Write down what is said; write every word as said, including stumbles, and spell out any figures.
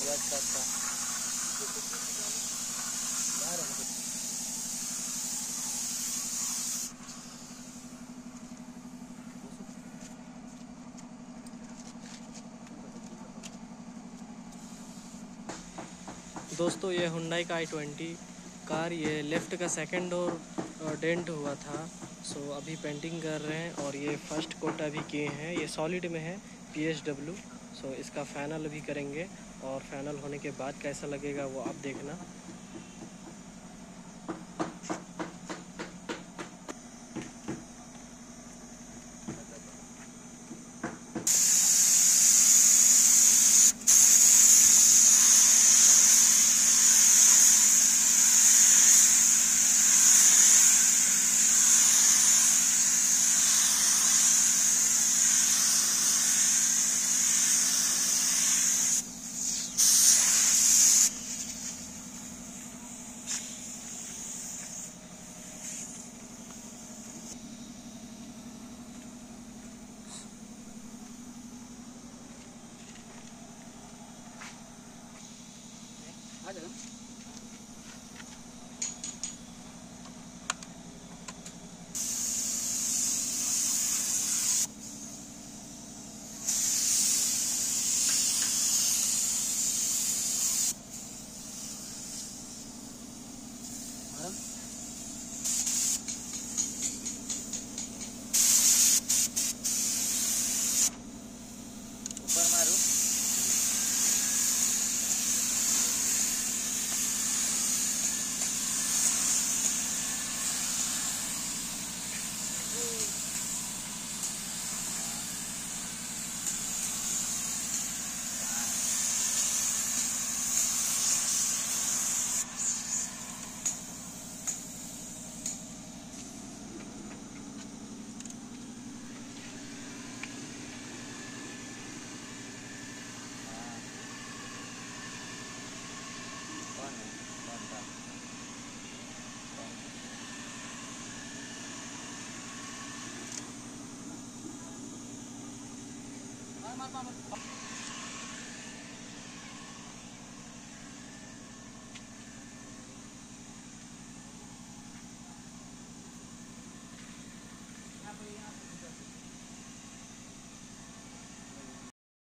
ये अच्छा अच्छा दोस्तों ये हुंडई का आई ट्वेंटी कार, ये लेफ़्ट का सेकंड डोर डेंट हुआ था। सो अभी पेंटिंग कर रहे हैं और ये फर्स्ट कोट अभी किए हैं। ये सॉलिड में है पी एच डब्ल्यू। सो इसका फाइनल अभी करेंगे और फाइनल होने के बाद कैसा लगेगा वो आप देखना। आ जाएगा। ऊपर मारू कौन है कौन था कौन मार मार मार